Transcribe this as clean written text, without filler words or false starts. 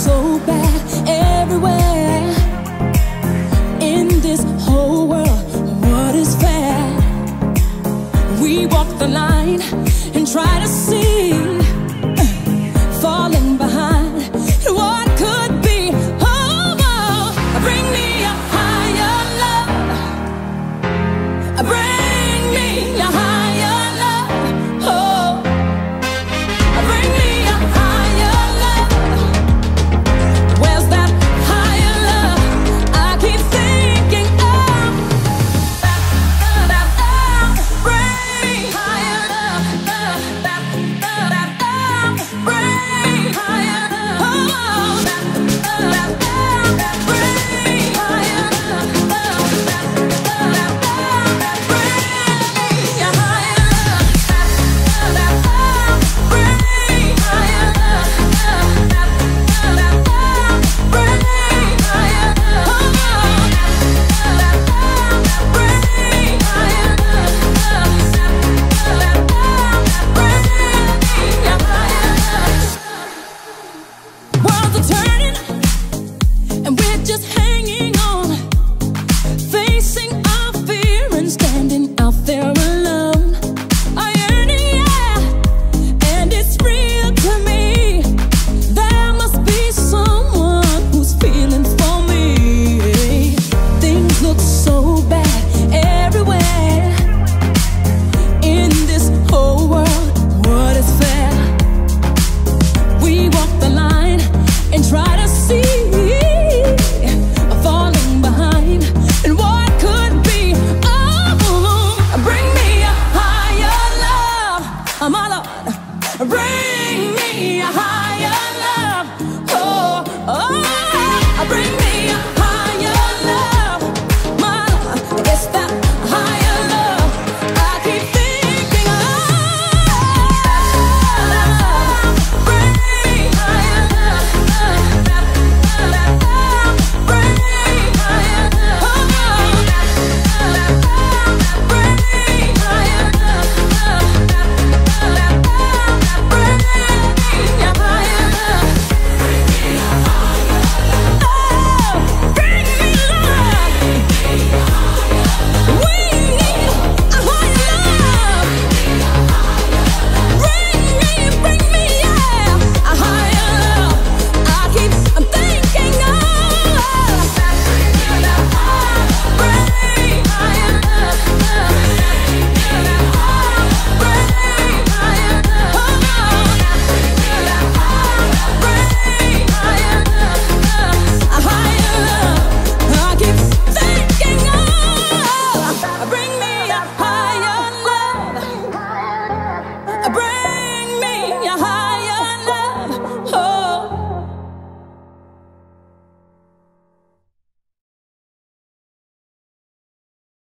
so bad everywhere. In this whole world, what is fair? We walk the line and try to see, falling behind what could be. Oh, oh, bring me a higher love. Bring me a higher love. Oh, bring me a higher love. Where's that higher love I keep thinking of? Bring me higher love. Bring me higher love. Oh, bring me higher love. Worlds are turning, and we're just